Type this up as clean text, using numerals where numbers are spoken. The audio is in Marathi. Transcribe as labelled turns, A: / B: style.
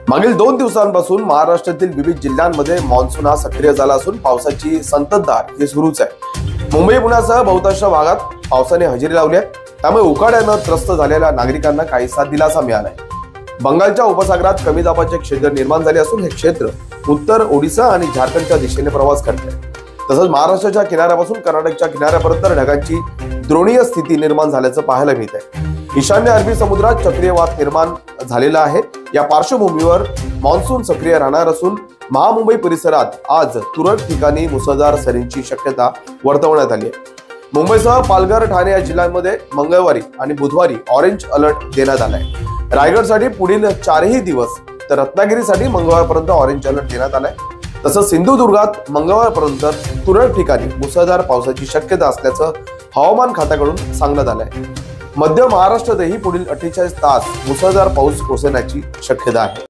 A: मागील 2 दिवसांपासून महाराष्ट्रातील विविध जिल्ह्यांमध्ये मान्सून हा सक्रिय झाला असून पावसाची संततधार ही सुरूच आहे। मुंबई पुण्यासह बहुतांश भागात पावसाने हजेरी लावली आहे। त्यामुळे उकाड्यानं त्रस्त झालेल्या नागरिकांना काहीसा दिलासा मिळाला आहे। बंगालच्या उपसागरात कमी दाबाचे क्षेत्र निर्माण झाले असून हे क्षेत्र उत्तर ओडिशा आणि झारखंडच्या दिशेने प्रवास करते। तसंच महाराष्ट्राच्या किनाऱ्यापासून कर्नाटकच्या किनाऱ्यापर्यंत ढगांची द्रोणीय स्थिती निर्माण झाल्याचं पाहायला मिळत आहे। ईशान्य अरबी समुद्रात चक्रीवात निर्माण झालेला आहे। या पार्श्वभूमीवर मान्सून सक्रिय राहणार असून महामुंबई परिसरात आज तुरळक ठिकाणी मुसळधार सरींची शक्यता वर्तवण्यात आली आहे। मुंबईसह पालघर, ठाणे या जिल्ह्यांमध्ये मंगळवारी आणि बुधवारी ऑरेंज अलर्ट देण्यात आलाय। रायगडसाठी पुढील 4ही दिवस तर रत्नागिरीसाठी मंगळवारपर्यंत ऑरेंज अलर्ट देण्यात आलाय। तसंच सिंधुदुर्गात मंगळवारपर्यंत तुरळक ठिकाणी मुसळधार पावसाची शक्यता असल्याचं हवामान खात्याकडून सांगण्यात आलंय। मध्य महाराष्ट्रातही पुढील 48 तास मुसळधार पाऊस कोसळण्याची शक्यता आहे।